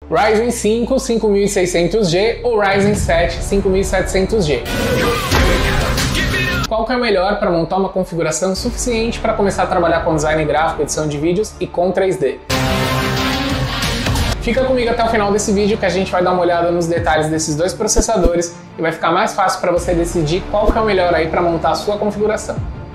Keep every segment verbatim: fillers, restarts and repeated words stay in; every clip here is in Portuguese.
Ryzen cinco cinco mil e seiscentos G ou Ryzen sete cinco mil e setecentos G. Qual que é o melhor para montar uma configuração suficiente para começar a trabalhar com design gráfico, edição de vídeos e com três D? Fica comigo até o final desse vídeo que a gente vai dar uma olhada nos detalhes desses dois processadores e vai ficar mais fácil para você decidir qual que é o melhor aí para montar a sua configuração.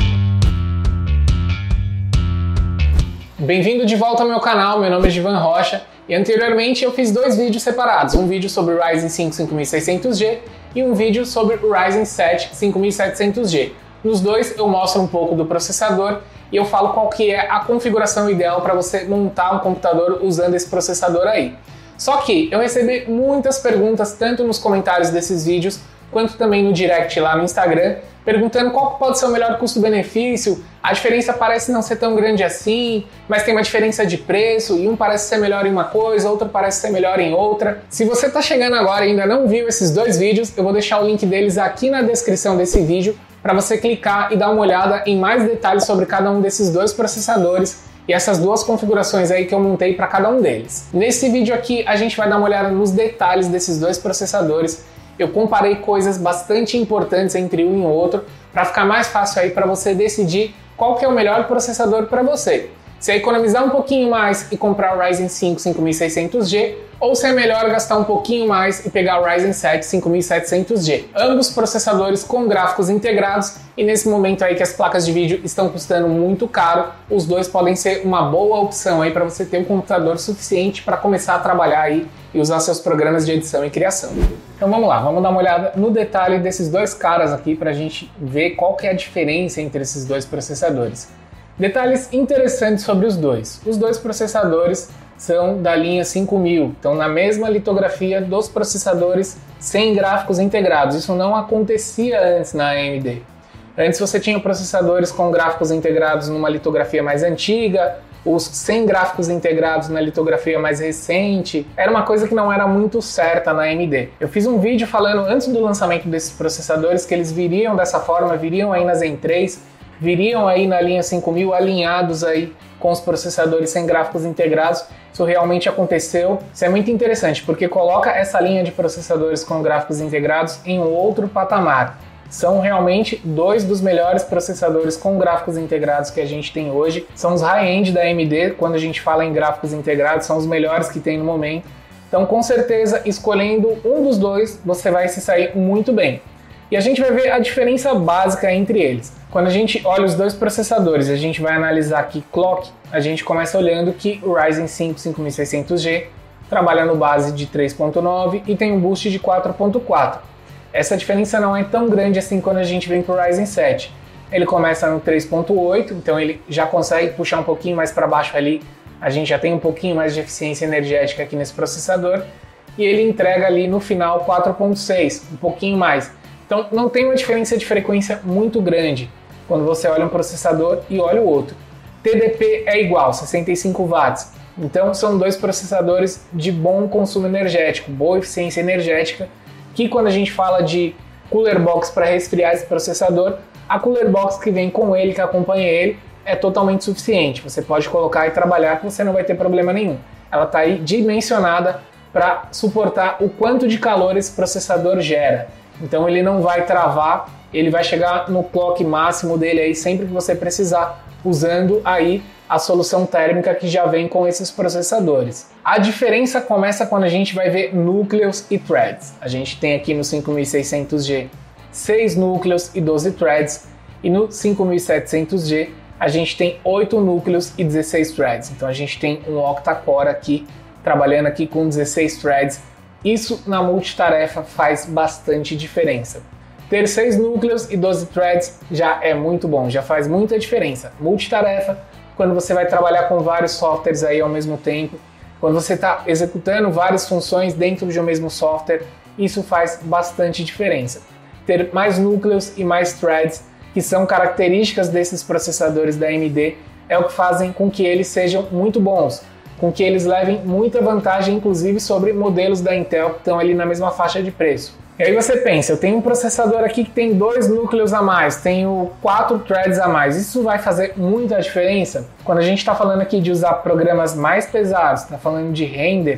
Bem-vindo de volta ao meu canal, meu nome é Givan Rocha e anteriormente eu fiz dois vídeos separados, um vídeo sobre o Ryzen cinco cinco mil e seiscentos G e um vídeo sobre o Ryzen sete cinco mil e setecentos G. Nos dois eu mostro um pouco do processador e eu falo qual que é a configuração ideal para você montar um computador usando esse processador aí. Só que eu recebi muitas perguntas tanto nos comentários desses vídeos quanto também no direct lá no Instagram, perguntando qual pode ser o melhor custo-benefício, a diferença parece não ser tão grande assim, mas tem uma diferença de preço e um parece ser melhor em uma coisa, outro parece ser melhor em outra. Se você está chegando agora e ainda não viu esses dois vídeos, eu vou deixar o link deles aqui na descrição desse vídeo para você clicar e dar uma olhada em mais detalhes sobre cada um desses dois processadores e essas duas configurações aí que eu montei para cada um deles. Nesse vídeo aqui a gente vai dar uma olhada nos detalhes desses dois processadores. Eu comparei coisas bastante importantes entre um e o outro para ficar mais fácil aí para você decidir qual que é o melhor processador para você. Se é economizar um pouquinho mais e comprar o Ryzen cinco cinco mil e seiscentos G ou se é melhor gastar um pouquinho mais e pegar o Ryzen sete cinco mil e setecentos G. Ambos processadores com gráficos integrados e nesse momento aí que as placas de vídeo estão custando muito caro, os dois podem ser uma boa opção aí para você ter um computador suficiente para começar a trabalhar aí e usar seus programas de edição e criação. Então vamos lá, vamos dar uma olhada no detalhe desses dois caras aqui para a gente ver qual que é a diferença entre esses dois processadores. Detalhes interessantes sobre os dois. Os dois processadores são da linha cinco mil, estão na mesma litografia dos processadores sem gráficos integrados. Isso não acontecia antes na A M D. Antes você tinha processadores com gráficos integrados numa litografia mais antiga, os sem gráficos integrados na litografia mais recente. Era uma coisa que não era muito certa na A M D. Eu fiz um vídeo falando antes do lançamento desses processadores que eles viriam dessa forma, viriam aí na Zen três, viriam aí na linha cinco mil alinhados aí com os processadores sem gráficos integrados. Isso realmente aconteceu. Isso é muito interessante porque coloca essa linha de processadores com gráficos integrados em um outro patamar. São realmente dois dos melhores processadores com gráficos integrados que a gente tem hoje. São os high-end da A M D, quando a gente fala em gráficos integrados, são os melhores que tem no momento. Então, com certeza, escolhendo um dos dois, você vai se sair muito bem. E a gente vai ver a diferença básica entre eles. Quando a gente olha os dois processadores e a gente vai analisar aqui clock, a gente começa olhando que o Ryzen cinco cinco mil e seiscentos G trabalha no base de três ponto nove e tem um boost de quatro ponto quatro. Essa diferença não é tão grande assim quando a gente vem para o Ryzen sete. Ele começa no três ponto oito, então ele já consegue puxar um pouquinho mais para baixo ali. A gente já tem um pouquinho mais de eficiência energética aqui nesse processador. E ele entrega ali no final quatro ponto seis, um pouquinho mais. Então não tem uma diferença de frequência muito grande quando você olha um processador e olha o outro. T D P é igual, sessenta e cinco watts. Então são dois processadores de bom consumo energético, boa eficiência energética, que quando a gente fala de cooler box para resfriar esse processador, a cooler box que vem com ele, que acompanha ele, é totalmente suficiente. Você pode colocar e trabalhar que você não vai ter problema nenhum. Ela está aí dimensionada para suportar o quanto de calor esse processador gera. Então ele não vai travar, ele vai chegar no clock máximo dele aí sempre que você precisar, usando aí a solução térmica que já vem com esses processadores. A diferença começa quando a gente vai ver núcleos e threads. A gente tem aqui no cinco mil e seiscentos G seis núcleos e doze threads, e no cinco mil e setecentos G a gente tem oito núcleos e dezesseis threads. Então a gente tem um octa-core aqui, trabalhando aqui com dezesseis threads. Isso na multitarefa faz bastante diferença. Ter seis núcleos e doze threads já é muito bom, já faz muita diferença. Multitarefa, quando você vai trabalhar com vários softwares aí ao mesmo tempo, quando você está executando várias funções dentro de um mesmo software, isso faz bastante diferença. Ter mais núcleos e mais threads, que são características desses processadores da A M D, é o que fazem com que eles sejam muito bons, com que eles levem muita vantagem, inclusive sobre modelos da Intel que estão ali na mesma faixa de preço. E aí você pensa, eu tenho um processador aqui que tem dois núcleos a mais, tenho quatro threads a mais, isso vai fazer muita diferença? Quando a gente está falando aqui de usar programas mais pesados, está falando de render,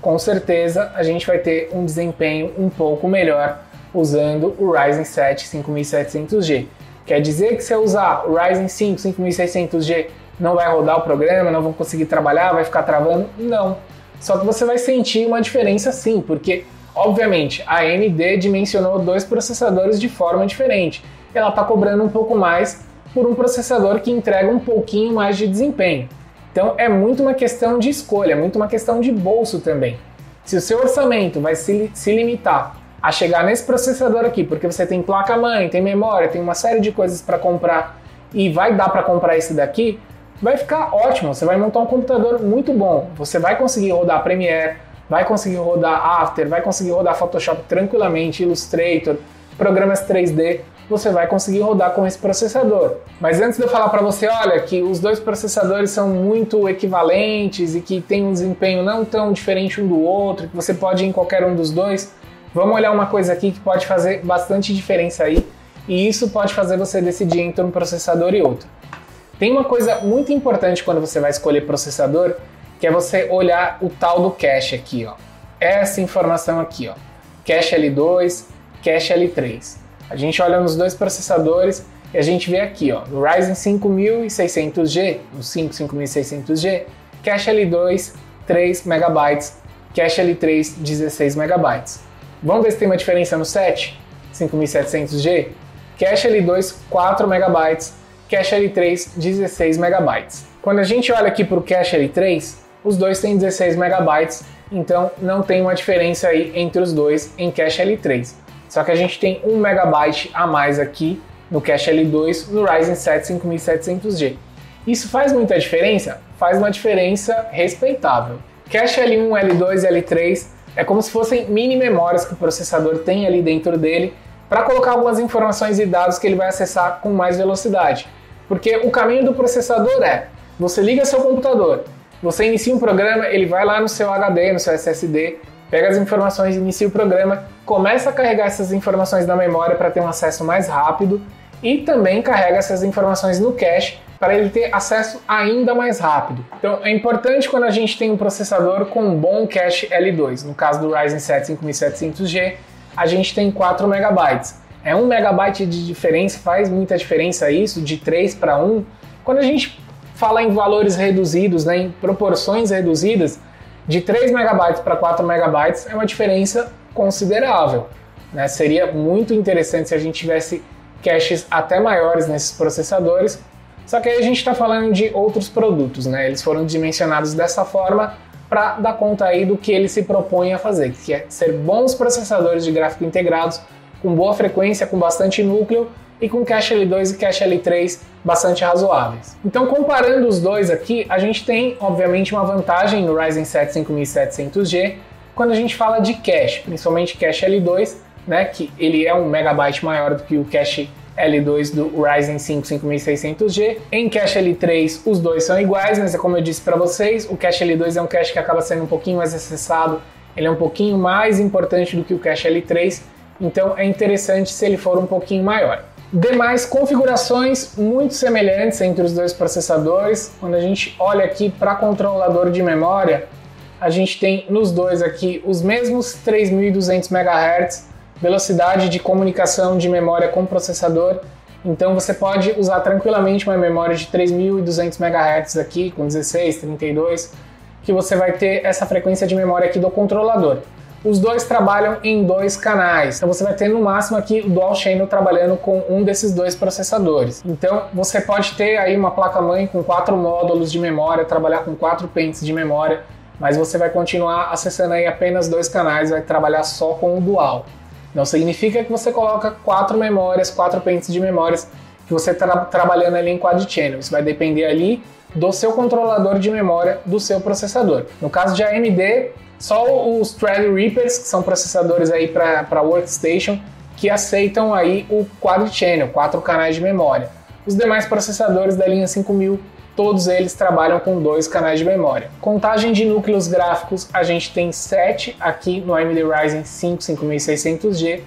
com certeza a gente vai ter um desempenho um pouco melhor usando o Ryzen sete cinco mil e setecentos G. Quer dizer que se eu usar o Ryzen cinco cinco mil e seiscentos G não vai rodar o programa, não vou conseguir trabalhar, vai ficar travando? Não. Só que você vai sentir uma diferença sim, porque obviamente a A M D dimensionou dois processadores de forma diferente. Ela está cobrando um pouco mais por um processador que entrega um pouquinho mais de desempenho. Então é muito uma questão de escolha, é muito uma questão de bolso também. Se o seu orçamento vai se, se limitar a chegar nesse processador aqui, porque você tem placa-mãe, tem memória, tem uma série de coisas para comprar e vai dar para comprar esse daqui, vai ficar ótimo, você vai montar um computador muito bom. Você vai conseguir rodar Premiere, vai conseguir rodar After, vai conseguir rodar Photoshop tranquilamente, Illustrator, programas três D, você vai conseguir rodar com esse processador. Mas antes de eu falar para você, olha, que os dois processadores são muito equivalentes e que tem um desempenho não tão diferente um do outro, que você pode ir em qualquer um dos dois, vamos olhar uma coisa aqui que pode fazer bastante diferença aí, e isso pode fazer você decidir entre um processador e outro. Tem uma coisa muito importante quando você vai escolher processador, que é você olhar o tal do cache aqui, ó. Essa informação aqui, ó. Cache L dois, Cache L três. A gente olha nos dois processadores e a gente vê aqui, ó, no Ryzen cinco mil e seiscentos G, no cinco cinco mil e seiscentos G, Cache L dois três megabytes, Cache L três dezesseis megabytes. Vamos ver se tem uma diferença no sete cinco mil e setecentos G? Cache L dois quatro megabytes, Cache L três dezesseis megabytes. Quando a gente olha aqui para o Cache L três, os dois têm dezesseis megabytes, então não tem uma diferença aí entre os dois em Cache L três. Só que a gente tem um megabyte a mais aqui no Cache L dois no Ryzen sete cinco mil e setecentos G. Isso faz muita diferença? Faz uma diferença respeitável. Cache L um, L dois e L três é como se fossem mini memórias que o processador tem ali dentro dele para colocar algumas informações e dados que ele vai acessar com mais velocidade. Porque o caminho do processador é, você liga seu computador, você inicia um programa, ele vai lá no seu H D, no seu S S D, pega as informações, inicia o programa, começa a carregar essas informações na memória para ter um acesso mais rápido e também carrega essas informações no cache para ele ter acesso ainda mais rápido. Então é importante quando a gente tem um processador com um bom cache L dois. No caso do Ryzen sete cinco mil e setecentos G, a gente tem quatro megabytes. É um megabyte de diferença, faz muita diferença isso, de três para um. Quando a gente fala em valores reduzidos, né, em proporções reduzidas, de três megabytes para quatro megabytes é uma diferença considerável, né? Seria muito interessante se a gente tivesse caches até maiores nesses processadores, só que aí a gente está falando de outros produtos, né? Eles foram dimensionados dessa forma para dar conta aí do que eles se propõem a fazer, que é ser bons processadores de gráfico integrados, com boa frequência, com bastante núcleo e com Cache L dois e Cache L três bastante razoáveis. Então, comparando os dois aqui, a gente tem, obviamente, uma vantagem no Ryzen sete cinco mil e setecentos G quando a gente fala de cache, principalmente Cache L dois, né, que ele é um megabyte maior do que o Cache L dois do Ryzen cinco cinco mil e seiscentos G. Em Cache L três, os dois são iguais, mas é como eu disse para vocês, o Cache L dois é um cache que acaba sendo um pouquinho mais acessado, ele é um pouquinho mais importante do que o Cache L três, então é interessante se ele for um pouquinho maior. Demais configurações muito semelhantes entre os dois processadores. Quando a gente olha aqui para controlador de memória, a gente tem nos dois aqui os mesmos três mil e duzentos megahertz, velocidade de comunicação de memória com processador. Então você pode usar tranquilamente uma memória de três mil e duzentos megahertz aqui, com dezesseis, trinta e dois, que você vai ter essa frequência de memória aqui do controlador. Os dois trabalham em dois canais, então você vai ter no máximo aqui o Dual Channel trabalhando com um desses dois processadores. Então você pode ter aí uma placa-mãe com quatro módulos de memória, trabalhar com quatro pentes de memória, mas você vai continuar acessando aí apenas dois canais, vai trabalhar só com o Dual. Não significa que você coloca quatro memórias, quatro pentes de memórias, que você está trabalhando ali em Quad Channel. Isso vai depender ali do seu controlador de memória do seu processador. No caso de A M D, só os Threadrippers, que são processadores aí para workstation, que aceitam aí o Quad Channel, quatro canais de memória. Os demais processadores da linha cinco mil, todos eles trabalham com dois canais de memória. Contagem de núcleos gráficos, a gente tem sete aqui no A M D Ryzen cinco cinco mil e seiscentos G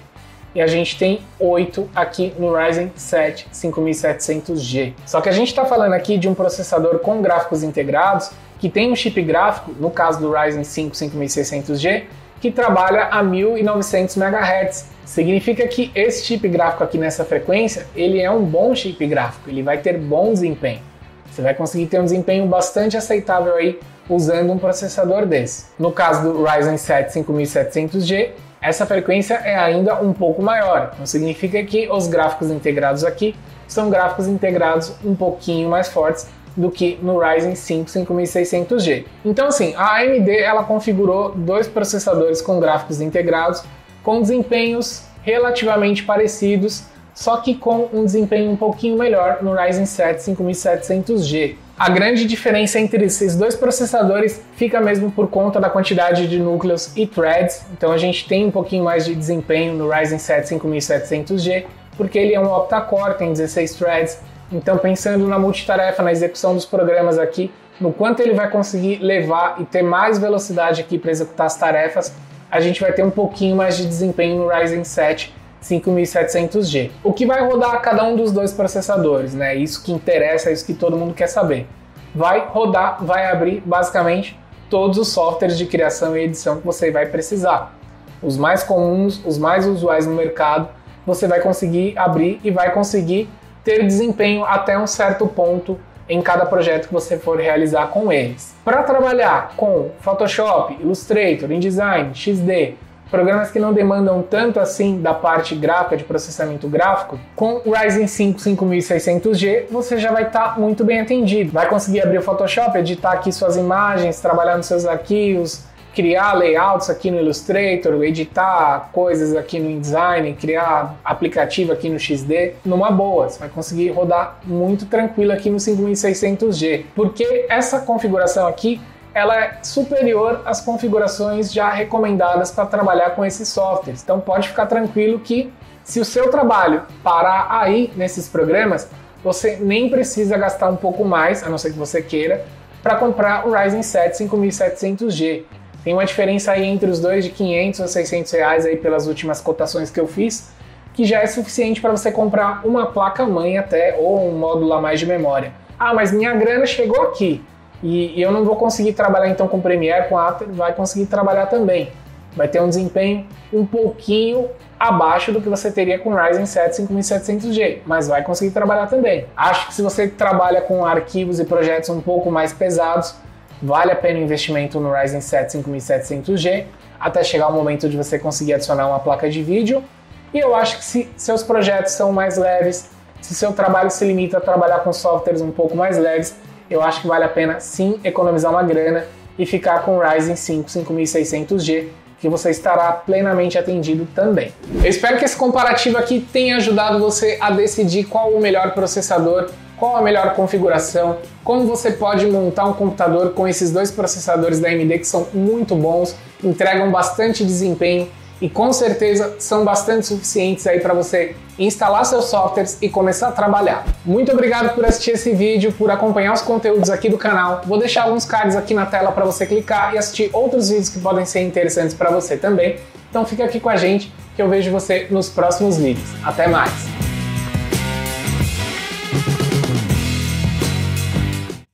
e a gente tem oito aqui no Ryzen sete cinco mil e setecentos G. Só que a gente está falando aqui de um processador com gráficos integrados que tem um chip gráfico, no caso do Ryzen cinco cinco mil e seiscentos G, que trabalha a mil e novecentos megahertz. Significa que esse chip gráfico aqui nessa frequência, ele é um bom chip gráfico, ele vai ter bom desempenho. Você vai conseguir ter um desempenho bastante aceitável aí usando um processador desse. No caso do Ryzen sete cinco mil e setecentos G, essa frequência é ainda um pouco maior. Então significa que os gráficos integrados aqui são gráficos integrados um pouquinho mais fortes do que no Ryzen cinco cinco mil e seiscentos G. Então assim, a A M D ela configurou dois processadores com gráficos integrados com desempenhos relativamente parecidos, só que com um desempenho um pouquinho melhor no Ryzen sete cinco mil e setecentos G. A grande diferença entre esses dois processadores fica mesmo por conta da quantidade de núcleos e threads, então a gente tem um pouquinho mais de desempenho no Ryzen sete cinco mil e setecentos G, porque ele é um octa-core, tem dezesseis threads, então pensando na multitarefa, na execução dos programas aqui, no quanto ele vai conseguir levar e ter mais velocidade aqui para executar as tarefas, a gente vai ter um pouquinho mais de desempenho no Ryzen sete cinco mil e setecentos G. O que vai rodar cada um dos dois processadores, né? Isso que interessa, é isso que todo mundo quer saber. Vai rodar, vai abrir basicamente todos os softwares de criação e edição que você vai precisar. Os mais comuns, os mais usuais no mercado, você vai conseguir abrir e vai conseguir ter desempenho até um certo ponto em cada projeto que você for realizar com eles. Para trabalhar com Photoshop, Illustrator, InDesign, X D, programas que não demandam tanto assim da parte gráfica, de processamento gráfico, com o Ryzen cinco cinco mil e seiscentos G você já vai estar tá muito bem atendido. Vai conseguir abrir o Photoshop, editar aqui suas imagens, trabalhar nos seus arquivos, criar layouts aqui no Illustrator, editar coisas aqui no InDesign, criar aplicativo aqui no X D, numa boa. Você vai conseguir rodar muito tranquilo aqui no cinco mil e seiscentos G, porque essa configuração aqui ela é superior às configurações já recomendadas para trabalhar com esses softwares. Então pode ficar tranquilo que se o seu trabalho parar aí nesses programas, você nem precisa gastar um pouco mais, a não ser que você queira, para comprar o Ryzen sete cinco mil e setecentos G. Tem uma diferença aí entre os dois de quinhentos a seiscentos reais aí pelas últimas cotações que eu fiz, que já é suficiente para você comprar uma placa-mãe até, ou um módulo a mais de memória. Ah, mas minha grana chegou aqui. E eu não vou conseguir trabalhar então com Premiere, com After, vai conseguir trabalhar também. Vai ter um desempenho um pouquinho abaixo do que você teria com o Ryzen sete cinco mil e setecentos G, mas vai conseguir trabalhar também. Acho que se você trabalha com arquivos e projetos um pouco mais pesados, vale a pena o investimento no Ryzen sete cinco mil e setecentos G, até chegar o momento de você conseguir adicionar uma placa de vídeo. E eu acho que se seus projetos são mais leves, se seu trabalho se limita a trabalhar com softwares um pouco mais leves, eu acho que vale a pena sim economizar uma grana e ficar com o Ryzen cinco cinco mil e seiscentos G, que você estará plenamente atendido também. Eu espero que esse comparativo aqui tenha ajudado você a decidir qual o melhor processador, qual a melhor configuração, como você pode montar um computador com esses dois processadores da A M D que são muito bons, entregam bastante desempenho e com certeza são bastante suficientes aí para você instalar seus softwares e começar a trabalhar. Muito obrigado por assistir esse vídeo, por acompanhar os conteúdos aqui do canal. Vou deixar alguns cards aqui na tela para você clicar e assistir outros vídeos que podem ser interessantes para você também. Então fica aqui com a gente que eu vejo você nos próximos vídeos. Até mais!